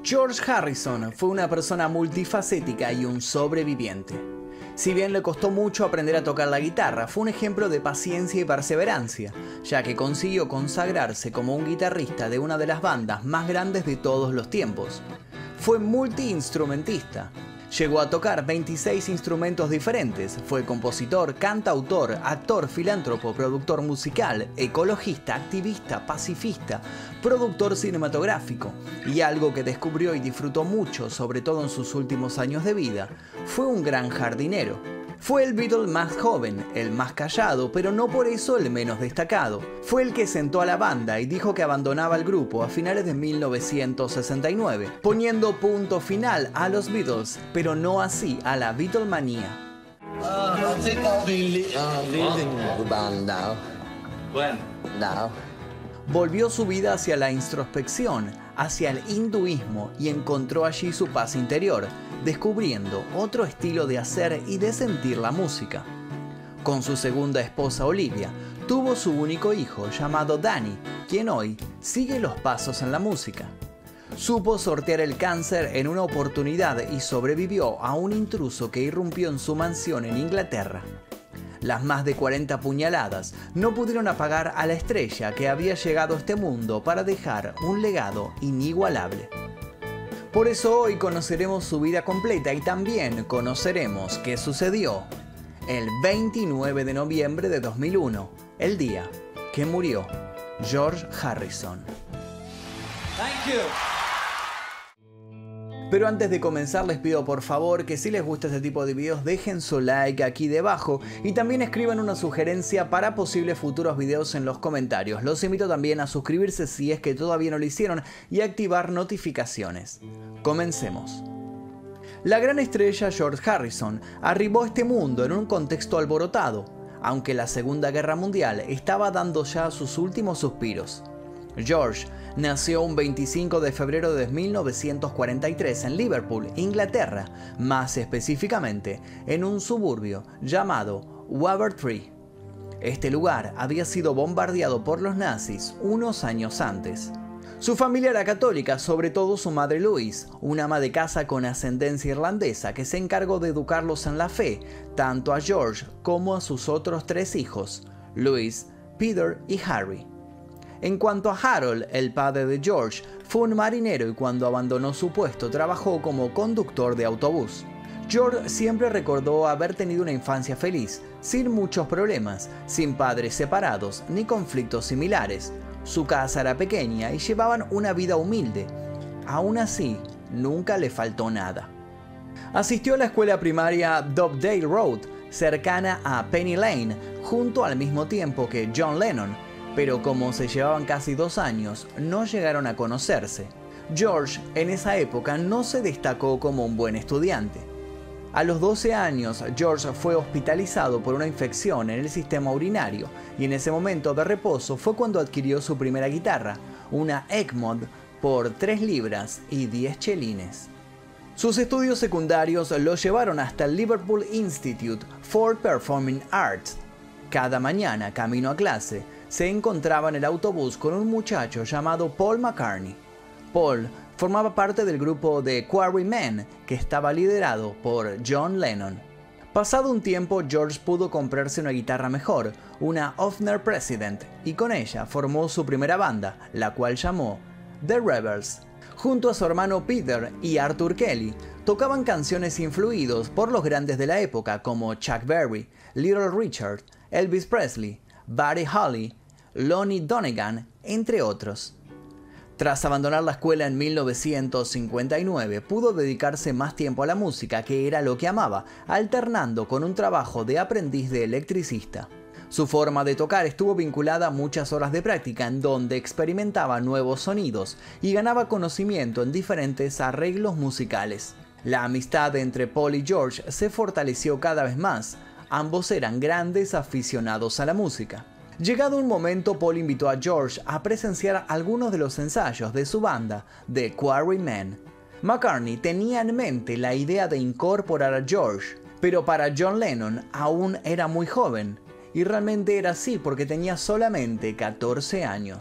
George Harrison fue una persona multifacética y un sobreviviente. Si bien le costó mucho aprender a tocar la guitarra, fue un ejemplo de paciencia y perseverancia, ya que consiguió consagrarse como un guitarrista de una de las bandas más grandes de todos los tiempos. Fue multiinstrumentista. Llegó a tocar 26 instrumentos diferentes, fue compositor, cantautor, actor, filántropo, productor musical, ecologista, activista, pacifista, productor cinematográfico, y algo que descubrió y disfrutó mucho, sobre todo en sus últimos años de vida, fue un gran jardinero. Fue el Beatle más joven, el más callado, pero no por eso el menos destacado. Fue el que sentó a la banda y dijo que abandonaba el grupo a finales de 1969, poniendo punto final a los Beatles, pero no así a la Beatlemanía. I think I'll be leaving the band now. When? Now. Volvió su vida hacia la introspección, hacia el hinduismo, y encontró allí su paz interior, descubriendo otro estilo de hacer y de sentir la música. Con su segunda esposa Olivia, tuvo su único hijo llamado Danny, quien hoy sigue los pasos en la música. Supo sortear el cáncer en una oportunidad y sobrevivió a un intruso que irrumpió en su mansión en Inglaterra. Las más de 40 puñaladas no pudieron apagar a la estrella que había llegado a este mundo para dejar un legado inigualable. Por eso hoy conoceremos su vida completa y también conoceremos qué sucedió el 29 de noviembre de 2001, el día que murió George Harrison. Thank you. Pero antes de comenzar les pido por favor que si les gusta este tipo de videos dejen su like aquí debajo y también escriban una sugerencia para posibles futuros videos en los comentarios. Los invito también a suscribirse si es que todavía no lo hicieron y activar notificaciones. Comencemos. La gran estrella George Harrison arribó a este mundo en un contexto alborotado, aunque la Segunda Guerra Mundial estaba dando ya sus últimos suspiros. George nació un 25 de febrero de 1943 en Liverpool, Inglaterra, más específicamente en un suburbio llamado Wavertree. Este lugar había sido bombardeado por los nazis unos años antes. Su familia era católica, sobre todo su madre Louise, una ama de casa con ascendencia irlandesa que se encargó de educarlos en la fe, tanto a George como a sus otros 3 hijos, Louise, Peter y Harry. En cuanto a Harold, el padre de George, fue un marinero y cuando abandonó su puesto trabajó como conductor de autobús. George siempre recordó haber tenido una infancia feliz, sin muchos problemas, sin padres separados ni conflictos similares. Su casa era pequeña y llevaban una vida humilde. Aún así, nunca le faltó nada. Asistió a la escuela primaria Dovedale Road, cercana a Penny Lane, junto al mismo tiempo que John Lennon, pero como se llevaban casi 2 años, no llegaron a conocerse. George en esa época no se destacó como un buen estudiante. A los 12 años, George fue hospitalizado por una infección en el sistema urinario y en ese momento de reposo fue cuando adquirió su primera guitarra, una Egmont por 3 libras y 10 chelines. Sus estudios secundarios lo llevaron hasta el Liverpool Institute for Performing Arts. Cada mañana, camino a clase, se encontraba en el autobús con un muchacho llamado Paul McCartney. Paul formaba parte del grupo de Quarrymen, que estaba liderado por John Lennon. Pasado un tiempo, George pudo comprarse una guitarra mejor, una Hofner President, y con ella formó su primera banda, la cual llamó The Rebels. Junto a su hermano Peter y Arthur Kelly, tocaban canciones influidos por los grandes de la época como Chuck Berry, Little Richard, Elvis Presley, Buddy Holly, Lonnie Donegan, entre otros. Tras abandonar la escuela en 1959, pudo dedicarse más tiempo a la música, que era lo que amaba, alternando con un trabajo de aprendiz de electricista. Su forma de tocar estuvo vinculada a muchas horas de práctica en donde experimentaba nuevos sonidos y ganaba conocimiento en diferentes arreglos musicales. La amistad entre Paul y George se fortaleció cada vez más. Ambos eran grandes aficionados a la música. Llegado un momento, Paul invitó a George a presenciar algunos de los ensayos de su banda, The Quarrymen. McCartney tenía en mente la idea de incorporar a George, pero para John Lennon aún era muy joven, y realmente era así porque tenía solamente 14 años.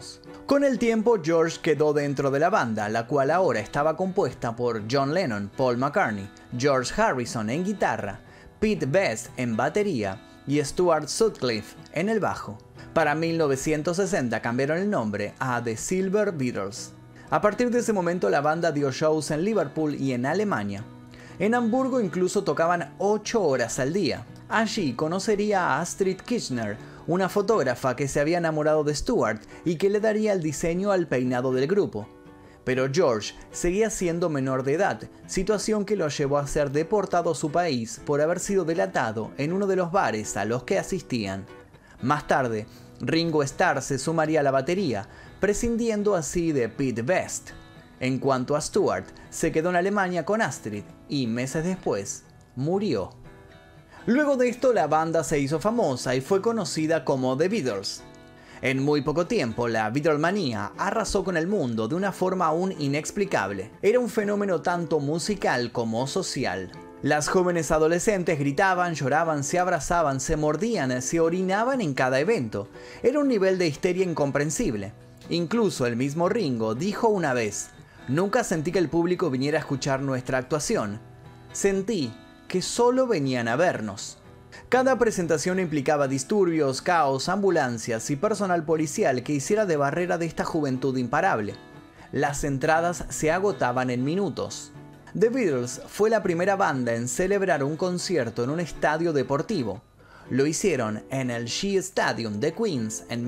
Con el tiempo, George quedó dentro de la banda, la cual ahora estaba compuesta por John Lennon, Paul McCartney, George Harrison en guitarra, Pete Best en batería y Stuart Sutcliffe en el bajo. Para 1960 cambiaron el nombre a The Silver Beatles. A partir de ese momento la banda dio shows en Liverpool y en Alemania. En Hamburgo incluso tocaban 8 horas al día. Allí conocería a Astrid Kirchner, una fotógrafa que se había enamorado de Stuart y que le daría el diseño al peinado del grupo. Pero George seguía siendo menor de edad, situación que lo llevó a ser deportado a su país por haber sido delatado en uno de los bares a los que asistían. Más tarde, Ringo Starr se sumaría a la batería, prescindiendo así de Pete Best. En cuanto a Stuart, se quedó en Alemania con Astrid y meses después murió. Luego de esto la banda se hizo famosa y fue conocida como The Beatles. En muy poco tiempo la Beatlemanía arrasó con el mundo de una forma aún inexplicable. Era un fenómeno tanto musical como social. Las jóvenes adolescentes gritaban, lloraban, se abrazaban, se mordían, se orinaban en cada evento. Era un nivel de histeria incomprensible. Incluso el mismo Ringo dijo una vez: "Nunca sentí que el público viniera a escuchar nuestra actuación. Sentí que solo venían a vernos". Cada presentación implicaba disturbios, caos, ambulancias y personal policial que hiciera de barrera de esta juventud imparable. Las entradas se agotaban en minutos. The Beatles fue la primera banda en celebrar un concierto en un estadio deportivo. Lo hicieron en el Shea Stadium de Queens en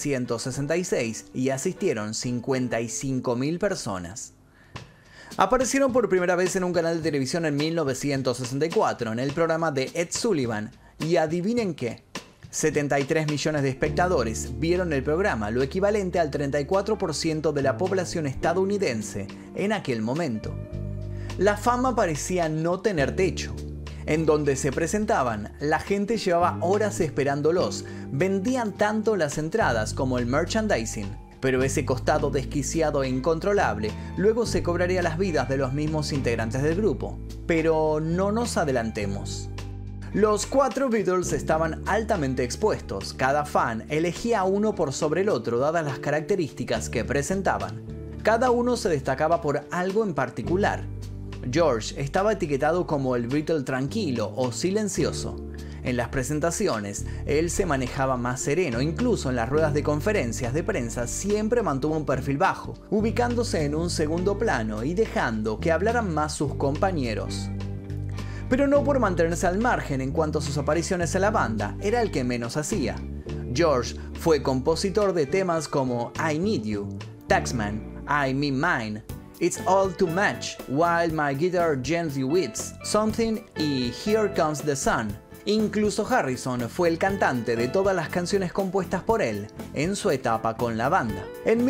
1966 y asistieron 55.000 personas. Aparecieron por primera vez en un canal de televisión en 1964 en el programa de Ed Sullivan y adivinen qué, 73 millones de espectadores vieron el programa, lo equivalente al 34% de la población estadounidense en aquel momento. La fama parecía no tener techo. En donde se presentaban, la gente llevaba horas esperándolos, vendían tanto las entradas como el merchandising. Pero ese costado desquiciado e incontrolable luego se cobraría las vidas de los mismos integrantes del grupo. Pero no nos adelantemos. Los 4 Beatles estaban altamente expuestos, cada fan elegía a uno por sobre el otro dadas las características que presentaban. Cada uno se destacaba por algo en particular. George estaba etiquetado como el Beatle tranquilo o silencioso. En las presentaciones, él se manejaba más sereno, incluso en las ruedas de conferencias de prensa siempre mantuvo un perfil bajo, ubicándose en un segundo plano y dejando que hablaran más sus compañeros. Pero no por mantenerse al margen en cuanto a sus apariciones en la banda, era el que menos hacía. George fue compositor de temas como I Need You, Taxman, I Mean Mine, It's All Too Much, While My Guitar Gently Weeps, Something y Here Comes the Sun. Incluso Harrison fue el cantante de todas las canciones compuestas por él en su etapa con la banda. En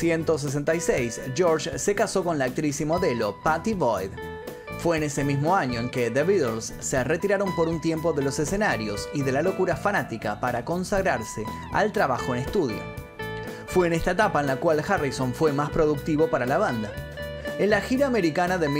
1966, George se casó con la actriz y modelo Pattie Boyd. Fue en ese mismo año en que The Beatles se retiraron por un tiempo de los escenarios y de la locura fanática para consagrarse al trabajo en estudio. Fue en esta etapa en la cual Harrison fue más productivo para la banda. En la gira americana de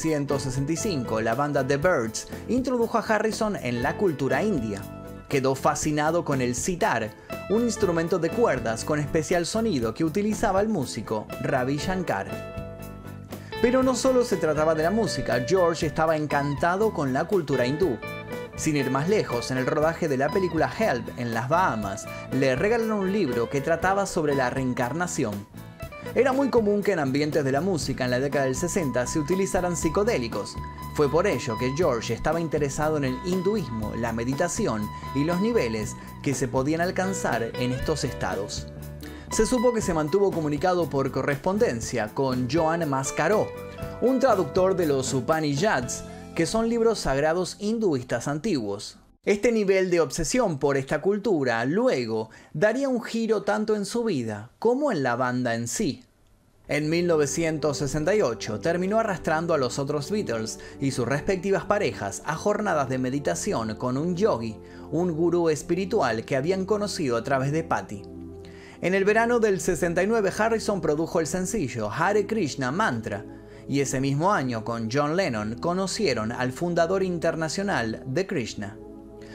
1965, la banda The Byrds introdujo a Harrison en la cultura india. Quedó fascinado con el sitar, un instrumento de cuerdas con especial sonido que utilizaba el músico Ravi Shankar. Pero no solo se trataba de la música, George estaba encantado con la cultura hindú. Sin ir más lejos, en el rodaje de la película Help en las Bahamas, le regalaron un libro que trataba sobre la reencarnación. Era muy común que en ambientes de la música en la década del 60 se utilizaran psicodélicos. Fue por ello que George estaba interesado en el hinduismo, la meditación y los niveles que se podían alcanzar en estos estados. Se supo que se mantuvo comunicado por correspondencia con Joan Mascaró, un traductor de los Upanishads, que son libros sagrados hinduistas antiguos. Este nivel de obsesión por esta cultura luego daría un giro tanto en su vida como en la banda en sí. En 1968 terminó arrastrando a los otros Beatles y sus respectivas parejas a jornadas de meditación con un yogi, un gurú espiritual que habían conocido a través de Pattie. En el verano del 69 Harrison produjo el sencillo Hare Krishna Mantra, y ese mismo año con John Lennon conocieron al fundador internacional de Krishna.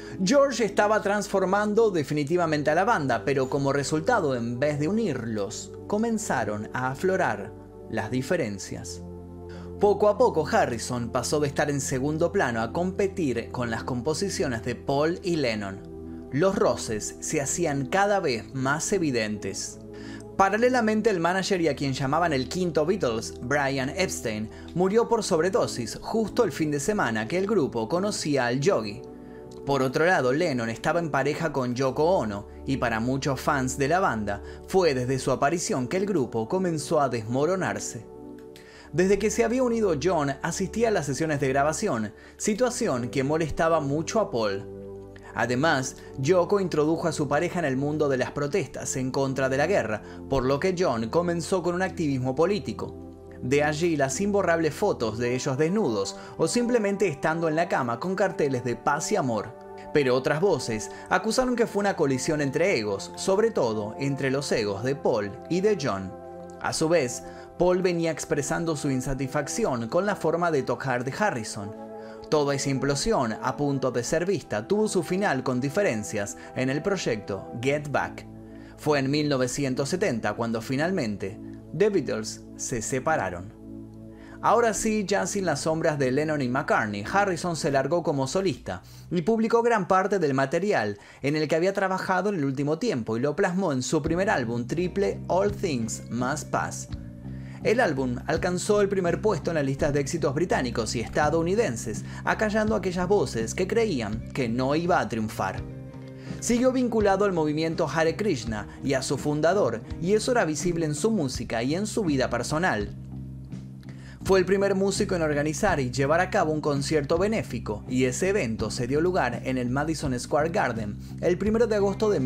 George estaba transformando definitivamente a la banda, pero como resultado, en vez de unirlos, comenzaron a aflorar las diferencias. Poco a poco Harrison pasó de estar en segundo plano a competir con las composiciones de Paul y Lennon. Los roces se hacían cada vez más evidentes. Paralelamente, el manager y a quien llamaban el quinto Beatles, Brian Epstein, murió por sobredosis justo el fin de semana que el grupo conocía al Yogi. Por otro lado, Lennon estaba en pareja con Yoko Ono, y para muchos fans de la banda, fue desde su aparición que el grupo comenzó a desmoronarse. Desde que se había unido John, asistía a las sesiones de grabación, situación que molestaba mucho a Paul. Además, Yoko introdujo a su pareja en el mundo de las protestas en contra de la guerra, por lo que John comenzó con un activismo político. De allí las imborrables fotos de ellos desnudos o simplemente estando en la cama con carteles de paz y amor. Pero otras voces acusaron que fue una colisión entre egos, sobre todo entre los egos de Paul y de John. A su vez, Paul venía expresando su insatisfacción con la forma de tocar de Harrison. Toda esa implosión, a punto de ser vista, tuvo su final con diferencias en el proyecto Get Back. Fue en 1970 cuando finalmente The Beatles se separaron. Ahora sí, ya sin las sombras de Lennon y McCartney, Harrison se largó como solista y publicó gran parte del material en el que había trabajado en el último tiempo y lo plasmó en su primer álbum triple All Things Must Pass. El álbum alcanzó el primer puesto en las listas de éxitos británicos y estadounidenses, acallando a aquellas voces que creían que no iba a triunfar. Siguió vinculado al movimiento Hare Krishna y a su fundador, y eso era visible en su música y en su vida personal. Fue el primer músico en organizar y llevar a cabo un concierto benéfico, y ese evento se dio lugar en el Madison Square Garden el 1 de agosto de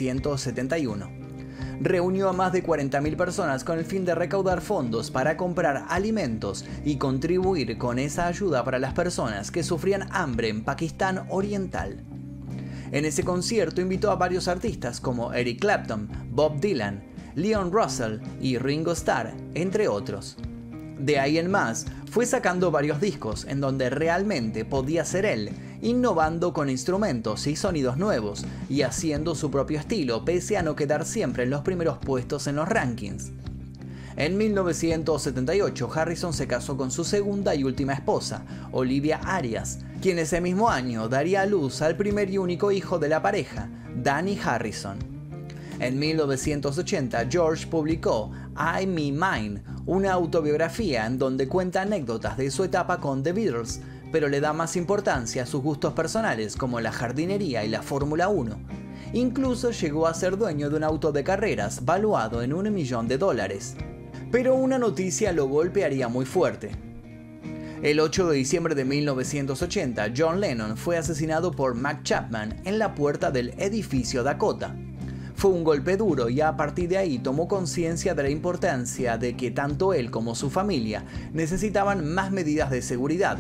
1971. Reunió a más de 40.000 personas con el fin de recaudar fondos para comprar alimentos y contribuir con esa ayuda para las personas que sufrían hambre en Pakistán Oriental. En ese concierto invitó a varios artistas como Eric Clapton, Bob Dylan, Leon Russell y Ringo Starr, entre otros. De ahí en más, fue sacando varios discos en donde realmente podía ser él, innovando con instrumentos y sonidos nuevos y haciendo su propio estilo pese a no quedar siempre en los primeros puestos en los rankings. En 1978, Harrison se casó con su segunda y última esposa, Olivia Arias, quien ese mismo año daría a luz al primer y único hijo de la pareja, Danny Harrison. En 1980, George publicó I Me Mine, una autobiografía en donde cuenta anécdotas de su etapa con The Beatles, pero le da más importancia a sus gustos personales como la jardinería y la Fórmula 1. Incluso llegó a ser dueño de un auto de carreras valuado en $1 millón. Pero una noticia lo golpearía muy fuerte. El 8 de diciembre de 1980, John Lennon fue asesinado por Mac Chapman en la puerta del edificio Dakota. Fue un golpe duro y a partir de ahí tomó conciencia de la importancia de que tanto él como su familia necesitaban más medidas de seguridad.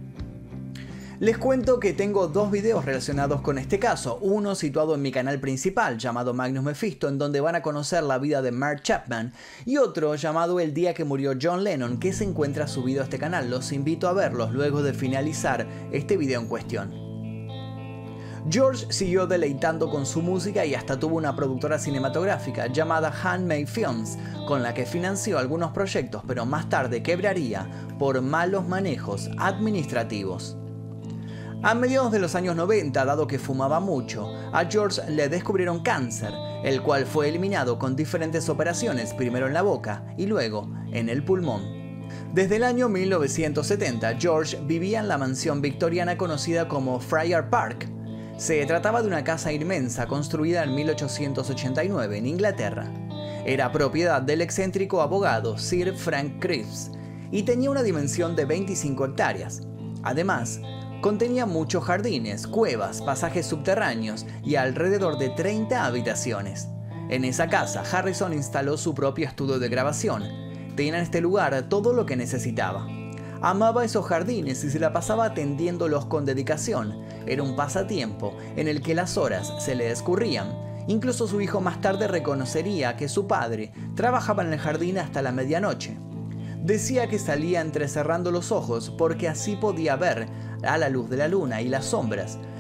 Les cuento que tengo dos videos relacionados con este caso, uno situado en mi canal principal llamado Magnus Mephisto, en donde van a conocer la vida de Mark Chapman, y otro llamado El día que murió John Lennon, que se encuentra subido a este canal. Los invito a verlos luego de finalizar este video en cuestión. George siguió deleitando con su música y hasta tuvo una productora cinematográfica llamada Handmade Films, con la que financió algunos proyectos, pero más tarde quebraría por malos manejos administrativos. A mediados de los años 90, dado que fumaba mucho, a George le descubrieron cáncer, el cual fue eliminado con diferentes operaciones, primero en la boca y luego en el pulmón. Desde el año 1970, George vivía en la mansión victoriana conocida como Friar Park. Se trataba de una casa inmensa construida en 1889 en Inglaterra. Era propiedad del excéntrico abogado Sir Frank Cripps y tenía una dimensión de 25 hectáreas. Además, contenía muchos jardines, cuevas, pasajes subterráneos y alrededor de 30 habitaciones. En esa casa, Harrison instaló su propio estudio de grabación. Tenía en este lugar todo lo que necesitaba. Amaba esos jardines y se la pasaba atendiéndolos con dedicación. Era un pasatiempo en el que las horas se le escurrían. Incluso su hijo más tarde reconocería que su padre trabajaba en el jardín hasta la medianoche. Decía que salía entrecerrando los ojos porque así podía ver a la luz de la luna y las sombras,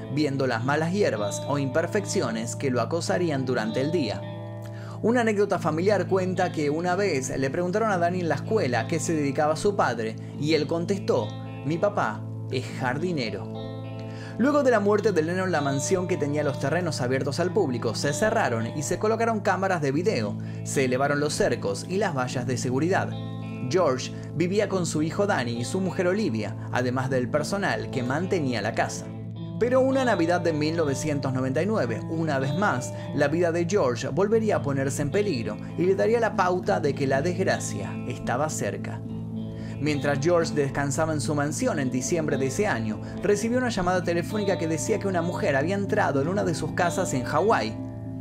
viendo las malas hierbas o imperfecciones que lo acosarían durante el día. Una anécdota familiar cuenta que una vez le preguntaron a Danny en la escuela a qué se dedicaba su padre y él contestó: "Mi papá es jardinero". Luego de la muerte de Lennon, la mansión, que tenía los terrenos abiertos al público, se cerraron y se colocaron cámaras de video, se elevaron los cercos y las vallas de seguridad. George vivía con su hijo Danny y su mujer Olivia, además del personal que mantenía la casa. Pero una Navidad de 1999, una vez más, la vida de George volvería a ponerse en peligro y le daría la pauta de que la desgracia estaba cerca. Mientras George descansaba en su mansión en diciembre de ese año, recibió una llamada telefónica que decía que una mujer había entrado en una de sus casas en Hawái.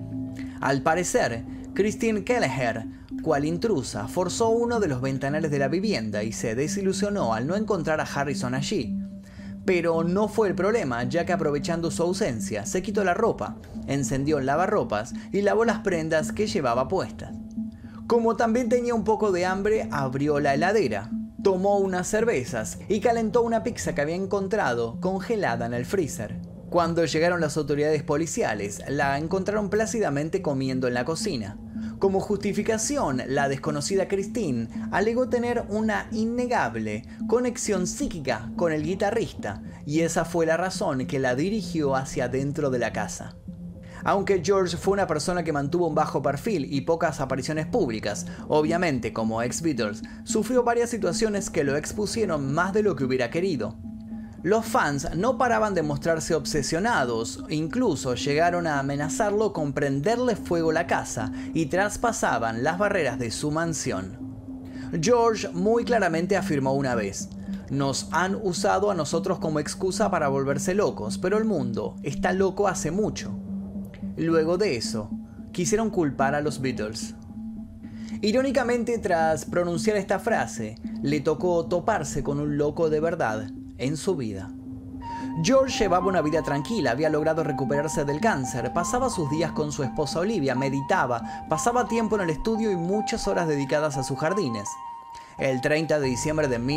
Al parecer, Christine Kelleher, cual intrusa, forzó uno de los ventanales de la vivienda y se desilusionó al no encontrar a Harrison allí. Pero no fue el problema, ya que aprovechando su ausencia, se quitó la ropa, encendió el lavarropas y lavó las prendas que llevaba puestas. Como también tenía un poco de hambre, abrió la heladera, tomó unas cervezas y calentó una pizza que había encontrado congelada en el freezer. Cuando llegaron las autoridades policiales, la encontraron plácidamente comiendo en la cocina. Como justificación, la desconocida Christine alegó tener una innegable conexión psíquica con el guitarrista, y esa fue la razón que la dirigió hacia dentro de la casa. Aunque George fue una persona que mantuvo un bajo perfil y pocas apariciones públicas, obviamente como ex-Beatles, sufrió varias situaciones que lo expusieron más de lo que hubiera querido. Los fans no paraban de mostrarse obsesionados, incluso llegaron a amenazarlo con prenderle fuego la casa y traspasaban las barreras de su mansión. George muy claramente afirmó una vez: "Nos han usado a nosotros como excusa para volverse locos, pero el mundo está loco hace mucho". Luego de eso, quisieron culpar a los Beatles. Irónicamente, tras pronunciar esta frase, le tocó toparse con un loco de verdad en su vida. George llevaba una vida tranquila, había logrado recuperarse del cáncer, pasaba sus días con su esposa Olivia, meditaba, pasaba tiempo en el estudio y muchas horas dedicadas a sus jardines. El 30 de diciembre de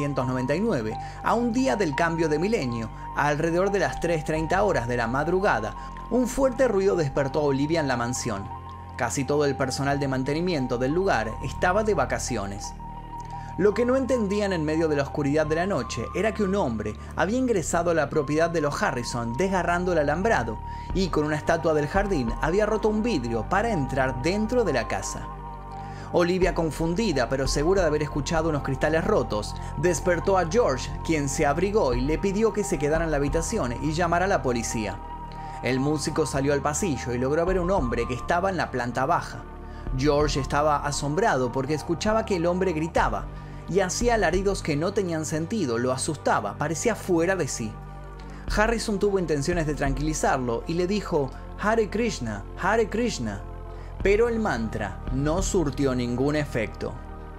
1999, a un día del cambio de milenio, alrededor de las 3:30 horas de la madrugada, un fuerte ruido despertó a Olivia en la mansión. Casi todo el personal de mantenimiento del lugar estaba de vacaciones. Lo que no entendían en medio de la oscuridad de la noche era que un hombre había ingresado a la propiedad de los Harrison desgarrando el alambrado y con una estatua del jardín había roto un vidrio para entrar dentro de la casa. Olivia, confundida pero segura de haber escuchado unos cristales rotos, despertó a George, quien se abrigó y le pidió que se quedara en la habitación y llamara a la policía. El músico salió al pasillo y logró ver a un hombre que estaba en la planta baja. George estaba asombrado porque escuchaba que el hombre gritaba y hacía alaridos que no tenían sentido, lo asustaba, parecía fuera de sí. Harrison tuvo intenciones de tranquilizarlo y le dijo: "Hare Krishna, Hare Krishna", pero el mantra no surtió ningún efecto.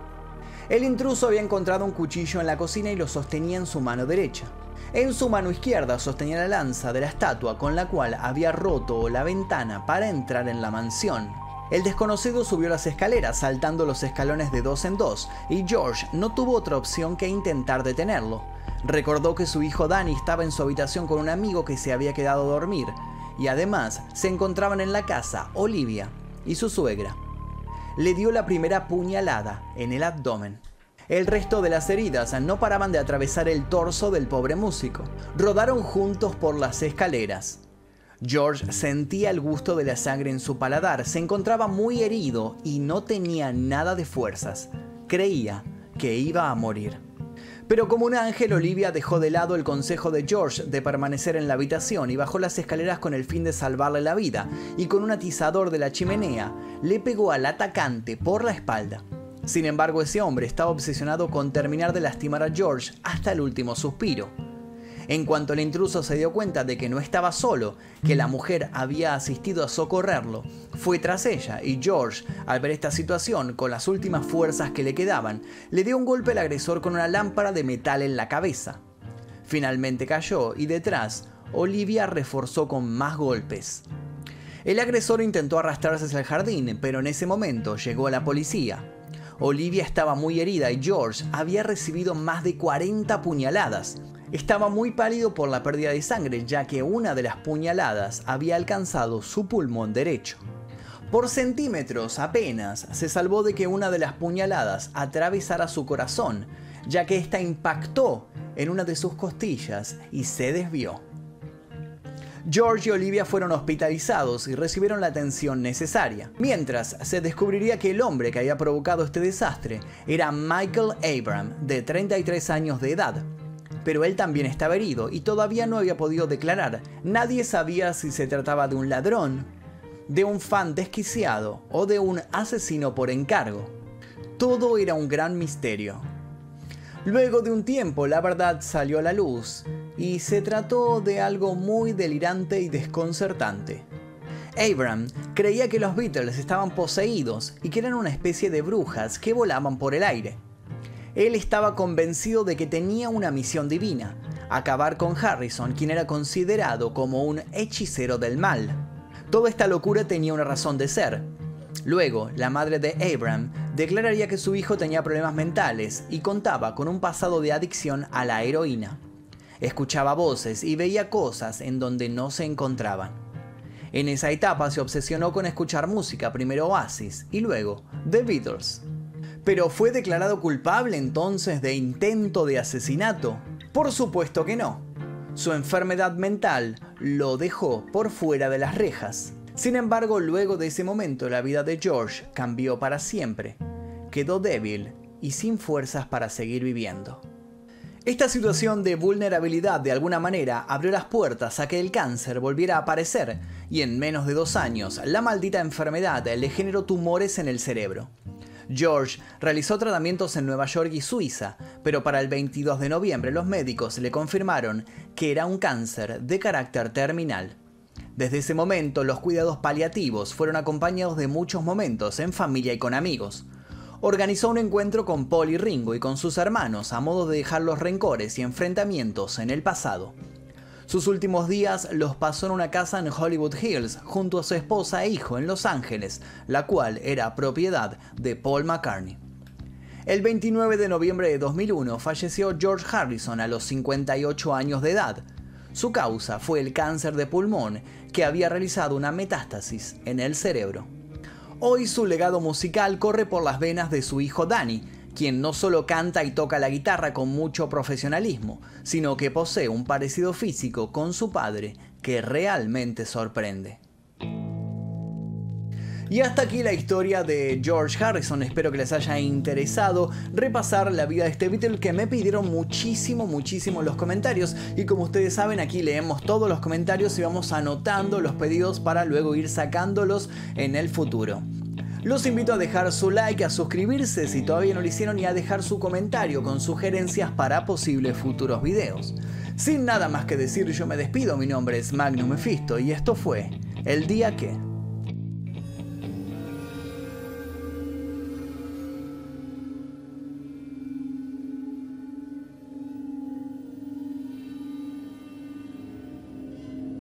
El intruso había encontrado un cuchillo en la cocina y lo sostenía en su mano derecha. En su mano izquierda sostenía la lanza de la estatua con la cual había roto la ventana para entrar en la mansión. El desconocido subió las escaleras saltando los escalones de 2 en 2 y George no tuvo otra opción que intentar detenerlo. Recordó que su hijo Danny estaba en su habitación con un amigo que se había quedado a dormir y además se encontraban en la casa Olivia y su suegra. Le dio la primera puñalada en el abdomen. El resto de las heridas no paraban de atravesar el torso del pobre músico. Rodaron juntos por las escaleras. George sentía el gusto de la sangre en su paladar, se encontraba muy herido y no tenía nada de fuerzas. Creía que iba a morir. Pero como un ángel, Olivia dejó de lado el consejo de George de permanecer en la habitación y bajó las escaleras con el fin de salvarle la vida, y con un atizador de la chimenea le pegó al atacante por la espalda. Sin embargo, ese hombre estaba obsesionado con terminar de lastimar a George hasta el último suspiro. En cuanto el intruso se dio cuenta de que no estaba solo, que la mujer había asistido a socorrerlo, fue tras ella y George, al ver esta situación, con las últimas fuerzas que le quedaban, le dio un golpe al agresor con una lámpara de metal en la cabeza. Finalmente cayó y detrás, Olivia reforzó con más golpes. El agresor intentó arrastrarse hacia el jardín, pero en ese momento llegó la policía. Olivia estaba muy herida y George había recibido más de 40 puñaladas. Estaba muy pálido por la pérdida de sangre, ya que una de las puñaladas había alcanzado su pulmón derecho. Por centímetros apenas se salvó de que una de las puñaladas atravesara su corazón, ya que ésta impactó en una de sus costillas y se desvió. George y Olivia fueron hospitalizados y recibieron la atención necesaria, mientras se descubriría que el hombre que había provocado este desastre era Michael Abram, de 33 años de edad. Pero él también estaba herido y todavía no había podido declarar. Nadie sabía si se trataba de un ladrón, de un fan desquiciado o de un asesino por encargo. Todo era un gran misterio. Luego de un tiempo la verdad salió a la luz y se trató de algo muy delirante y desconcertante. Abram creía que los Beatles estaban poseídos y que eran una especie de brujas que volaban por el aire. Él estaba convencido de que tenía una misión divina: acabar con Harrison, quien era considerado como un hechicero del mal. Toda esta locura tenía una razón de ser. Luego, la madre de Abram declararía que su hijo tenía problemas mentales y contaba con un pasado de adicción a la heroína. Escuchaba voces y veía cosas en donde no se encontraban. En esa etapa se obsesionó con escuchar música, primero Oasis y luego The Beatles. ¿Pero fue declarado culpable entonces de intento de asesinato? Por supuesto que no. Su enfermedad mental lo dejó por fuera de las rejas. Sin embargo, luego de ese momento la vida de George cambió para siempre. Quedó débil y sin fuerzas para seguir viviendo. Esta situación de vulnerabilidad de alguna manera abrió las puertas a que el cáncer volviera a aparecer y en menos de 2 años la maldita enfermedad le generó tumores en el cerebro. George realizó tratamientos en Nueva York y Suiza, pero para el 22 de noviembre los médicos le confirmaron que era un cáncer de carácter terminal. Desde ese momento, los cuidados paliativos fueron acompañados de muchos momentos en familia y con amigos. Organizó un encuentro con Paul y Ringo y con sus hermanos a modo de dejar los rencores y enfrentamientos en el pasado. Sus últimos días los pasó en una casa en Hollywood Hills junto a su esposa e hijo en Los Ángeles, la cual era propiedad de Paul McCartney. El 29 de noviembre de 2001 falleció George Harrison a los 58 años de edad. Su causa fue el cáncer de pulmón, que había realizado una metástasis en el cerebro. Hoy su legado musical corre por las venas de su hijo Danny, quien no solo canta y toca la guitarra con mucho profesionalismo, sino que posee un parecido físico con su padre que realmente sorprende. Y hasta aquí la historia de George Harrison. Espero que les haya interesado repasar la vida de este Beatle, que me pidieron muchísimo en los comentarios. Y como ustedes saben, aquí leemos todos los comentarios y vamos anotando los pedidos para luego ir sacándolos en el futuro. Los invito a dejar su like, a suscribirse si todavía no lo hicieron y a dejar su comentario con sugerencias para posibles futuros videos. Sin nada más que decir, yo me despido. Mi nombre es Magnum Mephisto y esto fue El Día Que...